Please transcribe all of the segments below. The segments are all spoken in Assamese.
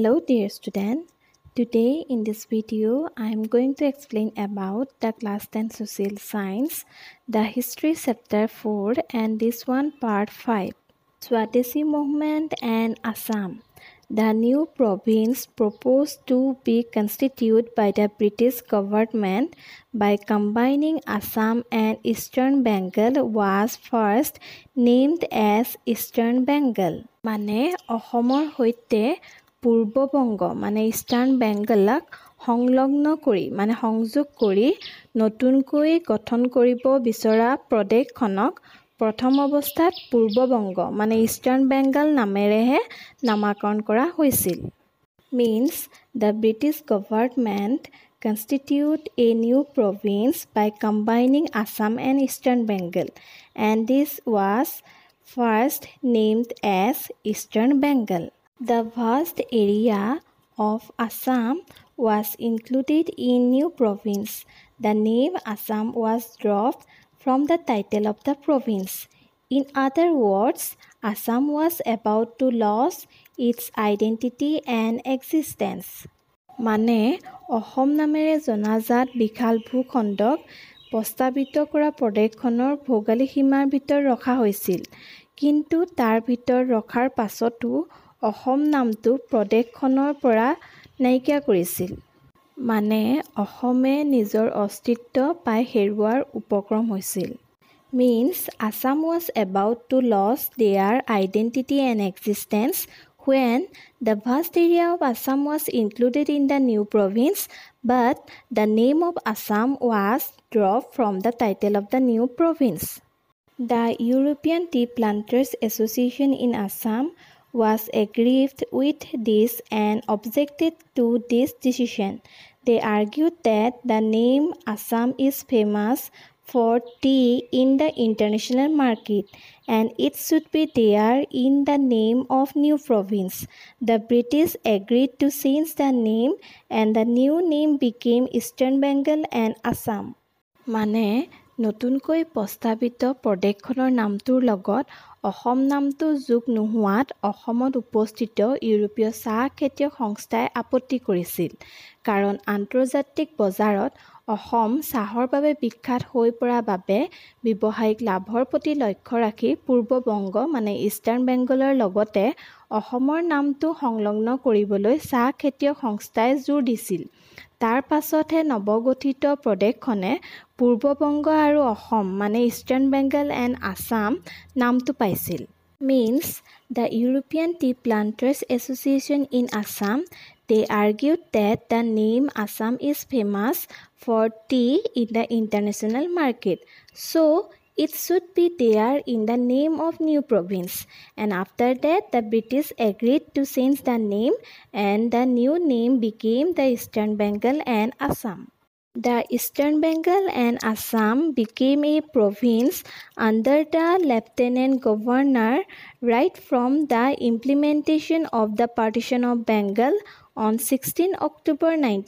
Hello dear student. Today in this video I am going to explain about the class 10 social science, the history chapter 4 and this one part 5. Swadeshi movement and Assam. The new province proposed to be constituted by the British government by combining Assam and Eastern Bengal was first named as Eastern Bengal. মানে অসমৰ হৈতে পূৰ্ববংগ মানে ইষ্টাৰ্ণ বেংগলক সংলগ্ন কৰি মানে সংযোগ কৰি নতুনকৈ গঠন কৰিব বিচৰা প্ৰদেশখনক প্ৰথম অৱস্থাত পূৰ্ববংগ মানে ইষ্টাৰ্ণ বেংগল নামেৰেহে নামকৰণ কৰা হৈছিল means the British government constituted a new province by combining Assam and Eastern Bengal and this was first named as Eastern Bengal. The vast area of Assam was included in new province. The name Assam was dropped from the title of the province. In other words, Assam was about to lose its identity and existence. মানে অসম নামেৰে জনাজাত বিশাল ভূখণ্ডক প্ৰস্তাৱিত কৰা প্ৰদেশখনৰ ভৌগোলিক সীমাৰ ভিতৰত ৰখা হৈছিল কিন্তু তাৰ ভিতৰত ৰখাৰ পাছতো অসম নামটো প্ৰদেশখনৰ পৰা নাইকিয়া কৰিছিল মানে অসমে নিজৰ অস্তিত্ব পাই হেৰুৱাৰ উপক্ৰম হৈছিল means Assam was about to lose their identity and existence when the vast area of Assam was included in the new province but the name of Assam was dropped from the title of the new province. The European Tea Planters Association in Assam was aggrieved with this and objected to this decision. They argued that the name Assam is famous for tea in the international market and it should be there in the name of new province. The British agreed to change the name and the new name became Eastern Bengal and Assam. মানে নতুনকৈ প্ৰস্তাৱিত প্ৰদেশখনৰ নামটোৰ লগত অসম নামটো যোগ নোহোৱাত অসমত উপস্থিত ইউৰোপীয় চাহ খেতিয়ক সংস্থাই আপত্তি কৰিছিল কাৰণ আন্তৰ্জাতিক বজাৰত অসম চাহৰ বাবে বিখ্যাত হৈ পৰা বাবে ব্যৱসায়িক লাভৰ প্ৰতি লক্ষ্য ৰাখি পূৰ্ববংগ মানে ইষ্টাৰ্ণ বেংগলৰ লগতে অসমৰ নামটো সংলগ্ন কৰিবলৈ চাহ খেতিয়ক সংস্থাই জোৰ দিছিল তাৰ পাছতহে নৱগঠিত প্ৰদেশখনে পূৰ্ববংগ আৰু অসম মানে ইষ্টাৰ্ণ বেংগল এণ্ড আসাম নামটো পাইছিল means the European Tea Planters Association in Assam they argued that the name Assam is famous for tea in the international market so it should be there in the name of new province and after that the British agreed to change the name and the new name became the Eastern Bengal and Assam. The Eastern Bengal and Assam became a province under the Lieutenant Governor right from the implementation of the partition of Bengal on 16 October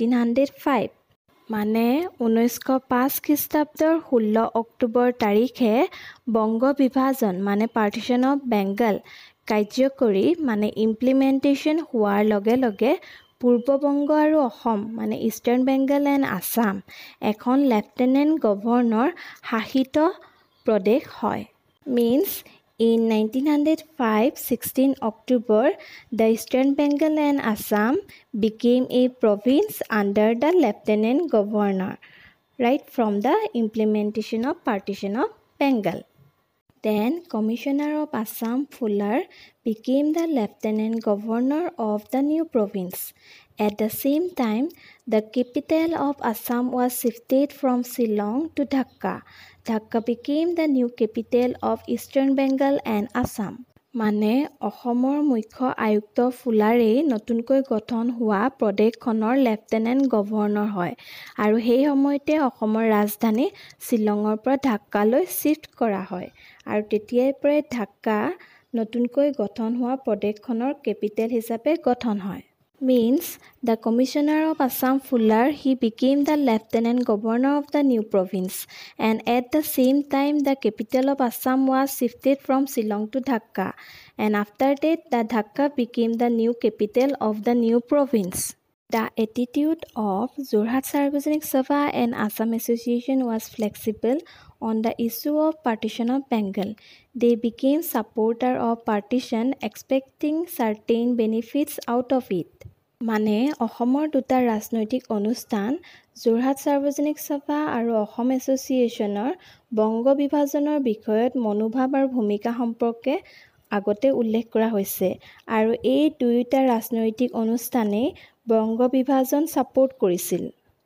1905. মানে 1905 খ্ৰীষ্টাব্দৰ 16 অক্টোবৰ তাৰিখে বংগ বিভাজন মানে পাৰ্টিশন অফ বেংগল কাৰ্যকৰী মানে ইমপ্লিমেন্টেশন হোৱাৰ লগে লগে পূৰ্ববংগ আৰু অসম মানে ইষ্টাৰ্ণ বেংগল এণ্ড আসাম এখন লেফটেনেণ্ট গভৰ্ণৰ শাসিত প্ৰদেশ হয় means in 1905 16 October the Eastern Bengal and Assam became a province under the lieutenant governor right from the implementation of partition of Bengal. Then Commissioner of Assam Fuller became the lieutenant governor of the new province. At the same time, the capital of Assam was shifted from Shillong to Dhaka. Dhaka became the new capital of Eastern Bengal and Assam. মানে অসমৰ মুখ্য আয়ুক্ত ফুলাৰে নতুনকৈ গঠন হোৱা প্ৰদেশখনৰ লেফটেনেণ্ট গভৰ্ণৰ হয় আৰু সেই সময়তে অসমৰ ৰাজধানী শ্বিলঙৰ পৰা ঢাকালৈ শিফ্ট কৰা হয় আৰু তেতিয়াৰ পৰাই ঢাকা নতুনকৈ গঠন হোৱা প্ৰদেশখনৰ কেপিটেল হিচাপে গঠন হয় Means the Commissioner of Assam Fuller, he became the Lieutenant Governor of the new province, and at the same time the capital of Assam was shifted from Shillong to Dhaka, and after that the Dhaka became the new capital of the new province. The attitude of Jorhat Sarvajanik Sabha and Assam Association was flexible on the issue of partition of Bengal. They became supporter of partition, expecting certain benefits out of it. মানে অসমৰ দুটা ৰাজনৈতিক অনুষ্ঠান যোৰহাট সাৰ্বজনিক সভা আৰু অসম এছ'চিয়েশ্যনৰ বংগ বিভাজনৰ বিষয়ত মনোভাৱ আৰু ভূমিকা সম্পৰ্কে আগতে উল্লেখ কৰা হৈছে আৰু এই দুয়োটা ৰাজনৈতিক অনুষ্ঠানেই বংগ বিভাজন ছাপোৰ্ট কৰিছিল।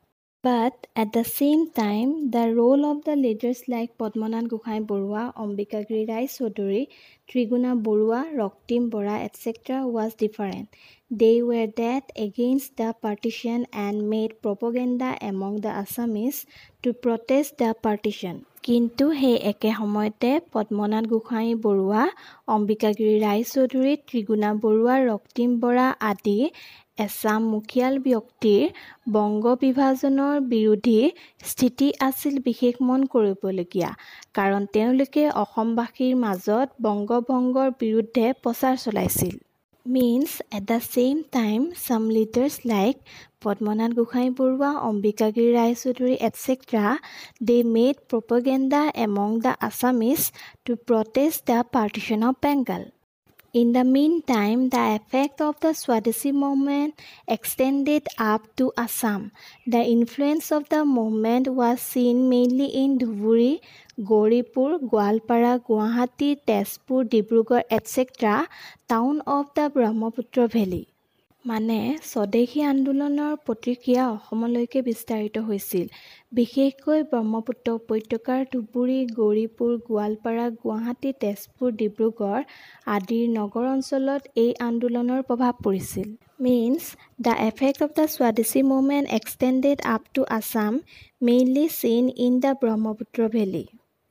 But at the same time, the role of the leaders like Padmanath Gohain Borua, Ambikagiri Rai Chaudhuri, Triguna Borua, Roktim Bora, etc. was different. They were that against the partition and made propaganda among the Assamese to protest the partition. কিন্তু সেই একে সময়তে পদ্মনাথ গোহাঁই বৰুৱা, অম্বিকাগিৰি ৰায় চৌধুৰী, ত্ৰিগুণা বৰুৱা, ৰক্তিম বৰা আদি এছাম মুখিয়াল ব্যক্তিৰ বংগ বিভাজনৰ বিৰোধী স্থিতি আছিল বিশেষ মন কৰিবলগীয়া, কাৰণ তেওঁলোকে অসমবাসীৰ মাজত বংগভংগৰ বিৰুদ্ধে প্ৰচাৰ চলাইছিল। Means at the same time some leaders like Padmanath Gohain Borua, Ambikagiri Rai Chaudhuri, etc. they made propaganda among the Assamese to protest the partition of Bengal. In the meantime, the effect of the Swadeshi movement extended up to Assam. The influence of the movement was seen mainly in Dhuburi, Gauripur, Gwalpara, Guwahati, Tezpur, Dibrugarh, etc. town of the Brahmaputra Valley. মানে স্বদেশী আন্দোলনৰ প্ৰতিক্ৰিয়া অসমলৈকে বিস্তাৰিত হৈছিল, বিশেষকৈ ব্ৰহ্মপুত্ৰ উপত্যকাৰ ধুবুৰী, গৌৰীপুৰ, গোৱালপাৰা, গুৱাহাটী, তেজপুৰ, ডিব্ৰুগড় আদিৰ নগৰ অঞ্চলত এই আন্দোলনৰ প্ৰভাৱ পৰিছিল। Means the effect of the Swadeshi movement extended up to Assam, mainly seen in the Brahmaputra Valley.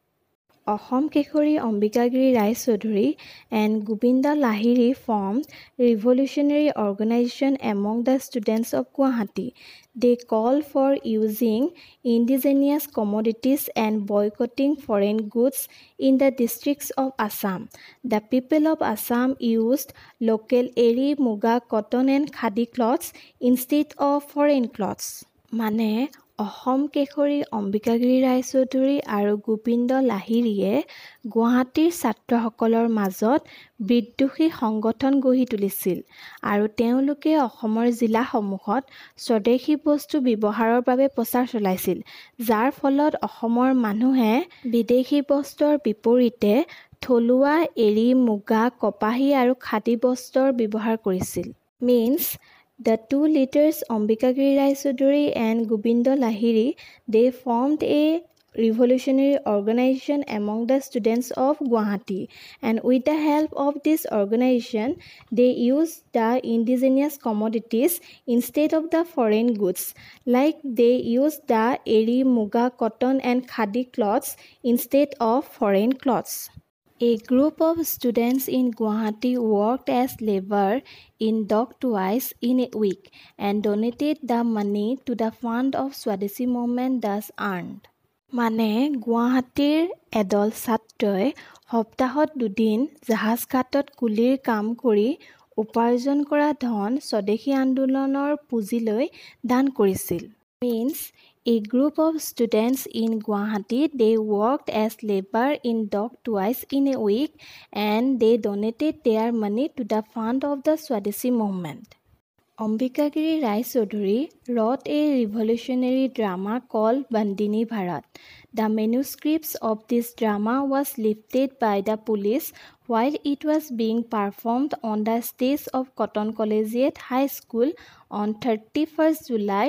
Ahom Kekhori Ambikagiri Rai Chaudhuri and Govinda Lahiri formed revolutionary organization among the students of Guwahati. They called for using indigenous commodities and boycotting foreign goods in the districts of Assam. The people of Assam used local eri, muga, cotton and khadi cloths instead of foreign cloths. মানে অসম কেশৰী অম্বিকাগিৰি ৰায় চৌধুৰী আৰু গোবিন্দ লাহিৰীয়ে গুৱাহাটীৰ ছাত্ৰসকলৰ মাজত বিদ্ৰোহী সংগঠন গঢ়ি তুলিছিল আৰু তেওঁলোকে অসমৰ জিলাসমূহত স্বদেশী বস্তু ব্যৱহাৰৰ বাবে প্ৰচাৰ চলাইছিল, যাৰ ফলত অসমৰ মানুহে বিদেশী বস্ত্ৰৰ বিপৰীতে থলুৱা এৰী, মুগা, কপাহী আৰু খাদী বস্ত্ৰৰ ব্যৱহাৰ কৰিছিল। Means the two leaders Ambikagiri Rai Chaudhuri and Govinda Lahiri, they formed a revolutionary organization among the students of Guwahati, and with the help of this organization they used the indigenous commodities instead of the foreign goods, like they used the eri, muga, cotton and khadi cloths instead of foreign cloths. A group of students in Guwahati worked as labor in dock twice in a week and donated the money to the fund of Swadeshi movement thus earned. মানে গুৱাহাটীৰ এদল ছাত্ৰই সপ্তাহত দুদিন জাহাজ ঘাটত কুলিৰ কাম কৰি উপাৰ্জন কৰা ধন স্বদেশী আন্দোলনৰ পুঁজিলৈ দান কৰিছিল। Means a group of students in Guwahati, they worked as labor in dock twice in a week and they donated their money to the fund of the Swadeshi movement. Ambikagiri Rai Chaudhuri wrote a revolutionary drama called Bandini Bharat. The manuscripts of this drama was lifted by the police while it was being performed on the stage of Cotton Collegiate High School on 31st July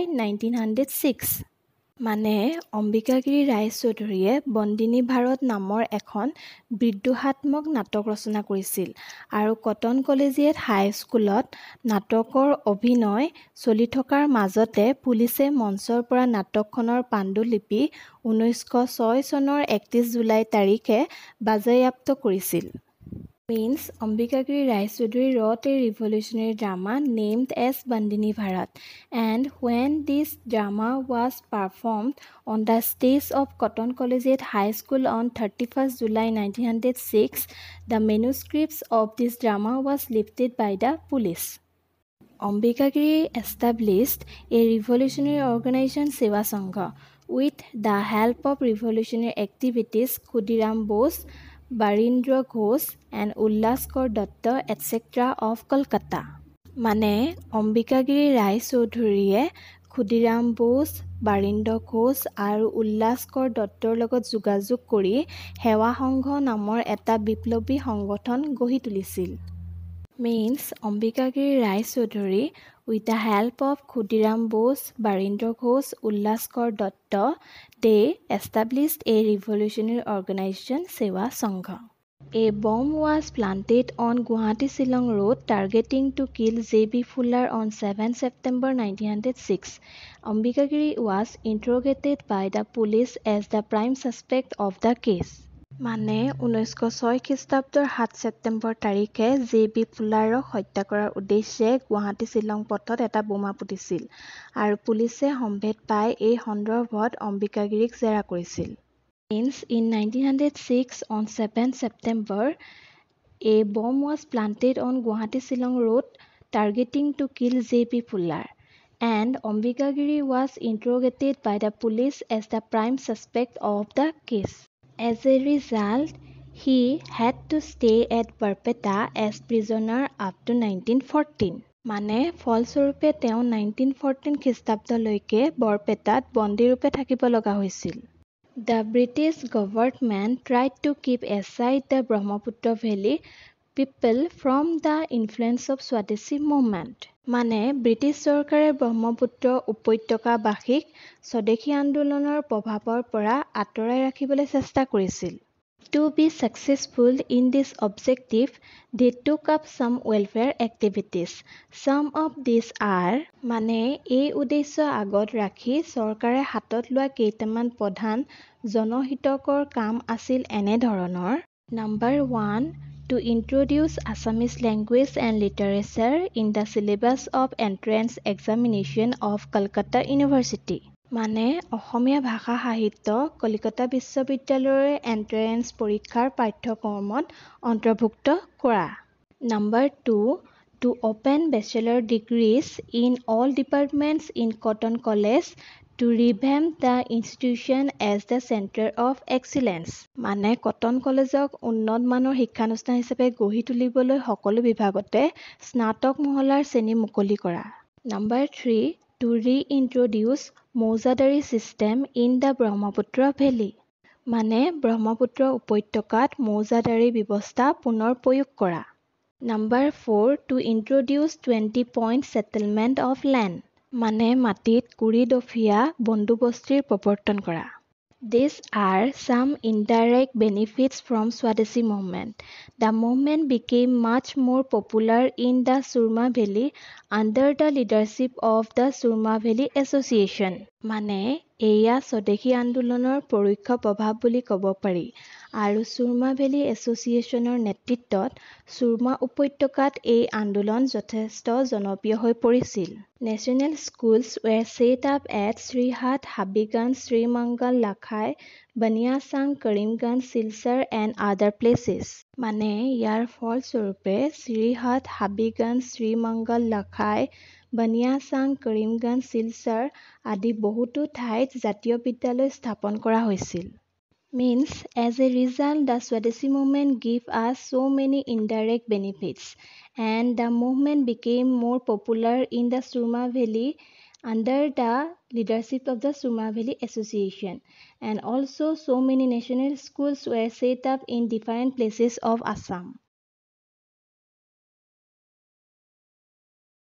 1906. মানে অম্বিকাগিৰি ৰায় চৌধুৰীয়ে বন্দিনী ভাৰত নামৰ এখন বিদ্ৰোহাত্মক নাটক ৰচনা কৰিছিল আৰু কটন কলেজিয়েট হাইস্কুলত নাটকৰ অভিনয় চলি থকাৰ মাজতে পুলিচে মঞ্চৰ পৰা নাটকখনৰ পাণ্ডুলিপি 1906 চনৰ 31 জুলাই তাৰিখে বাজেয়াপ্ত কৰিছিল। Means Ambikagiri Rai Chaudhuri wrote a revolutionary drama named as Bandini Bharat, and when this drama was performed on the stage of Cotton Collegiate High School on 31st July 1906, the manuscripts of this drama was lifted by the police. Ambikagiri established a revolutionary organization Seva Sangha. With the help of revolutionary activities, Khudiram Bose, Barindra Ghosh and Ullaskar Datta etc. of Kolkata. মানে অম্বিকাগিৰি ৰায় চৌধুৰীয়ে ক্ষুদিৰাম বোস, বাৰীন্দ্ৰ ঘোষ আৰু উল্লাসকৰ দত্তৰ লগত যোগাযোগ কৰি সেৱা সংঘ নামৰ এটা বিপ্লৱী সংগঠন গঢ়ি তুলিছিল। Means Ambikagiri Rai Chaudhuri, with the help of Khudiram Bose, Barindra Ghosh, Ullaskar Datta, they established a revolutionary organization Seva Sangha. A bomb was planted on Guwahati-Shillong Road targeting to kill J.B. Fuller on 7 September 1906. Ambikagiri was interrogated by the police as the prime suspect of the case. মানে 1906 খ্ৰীষ্টাব্দৰ 7 ছেপ্টেম্বৰ তাৰিখে জে.বি. ফুলাৰক হত্যা কৰাৰ উদ্দেশ্যে গুৱাহাটী শ্বিলং পথত এটা বোমা পুতিছিল আৰু পুলিচে সম্ভেদ পাই এই সন্দৰ্ভত অম্বিকাগিৰিক জেৰা কৰিছিল। Means in 1906 on 7 September, a bomb was planted on Guwahati-Shillong Road targeting to kill J.B. Fuller, and Ambikagiri was interrogated by the police as the prime suspect of the case. As a result, he had to stay at Barpeta as prisoner up to 1914. মানে ফলস্বৰূপে তেওঁ 1914 খ্ৰীষ্টাব্দলৈকে বৰপেটাত বন্দীৰূপে থাকিব লগা হৈছিল। The British government tried to keep aside the Brahmaputra Valley people from the influence of Swadeshi movement. মানে ব্ৰিটিছ চৰকাৰে ব্ৰহ্মপুত্ৰ উপত্যকাবাসীক স্বদেশী আন্দোলনৰ প্ৰভাৱৰ পৰা আঁতৰাই ৰাখিবলৈ চেষ্টা কৰিছিল। To be successful in this objective, they took up some welfare activities. Some of these are মানে এই উদ্দেশ্য আগত ৰাখি চৰকাৰে হাতত লোৱা কেইটামান প্ৰধান জনহিতকৰ কাম আছিল এনে ধৰণৰ। Number 1, to introduce Assamese language and literature in the syllabus of entrance examination of Calcutta University. মানে অসমীয়া ভাষা সাহিত্য কলিকতা বিশ্ববিদ্যালয়ৰ এন্ট্ৰেন্স পৰীক্ষাৰ পাঠ্যক্ৰমত অন্তৰ্ভুক্ত কৰা। Number 2, to open bachelor degrees in all departments in Cotton College to revamp the institution as the center of excellence. মানে কটন কলেজক উন্নত মানৰ শিক্ষানুষ্ঠান হিচাপে গঢ়ি তুলিবলৈ সকলো বিভাগতে স্নাতক মহলাৰ শ্ৰেণী মুকলি কৰা। Number 3, to reintroduce মৌজাদাৰী system in the Brahmaputra Valley. মানে ব্ৰহ্মপুত্ৰ উপত্যকাত মৌজাদাৰী ব্যৱস্থা পুনৰ প্ৰয়োগ কৰা। Number 4, to introduce 20-point settlement of land. মানে মাটিত কুৰি দফীয়া বন্দোবস্তিৰ প্ৰৱৰ্তন কৰা। These are some indirect benefits from Swadeshi movement. The movement became much more popular in the Surma Valley under the leadership of the Surma Valley Association. মানে এয়া স্বদেশী আন্দোলনৰ পৰোক্ষ প্ৰভাৱ বুলি ক'ব পাৰি আৰু সুৰমা ভেলী এছ'চিয়েশ্যনৰ নেতৃত্বত সুৰমা উপত্যকাত এই আন্দোলন যথেষ্ট জনপ্ৰিয় হৈ পৰিছিল। National schools were set up at Srihat, Habiganj, Sri Mangal, Lakhai, Baniasang, Karimganj, Silchar and other places. মানে ইয়াৰ ফলস্বৰূপে Srihat, Habiganj, Sri Mangal, Lakhai, Baniasang, Karimganj, Silchar আদি বহুতো ঠাইত জাতীয় বিদ্যালয় স্থাপন কৰা হৈছিল। Means as a result, the Swadeshi movement gave us so many indirect benefits, and the movement became more popular in the Surma Valley under the leadership of the Surma Valley Association, and also so many national schools were set up in different places of Assam.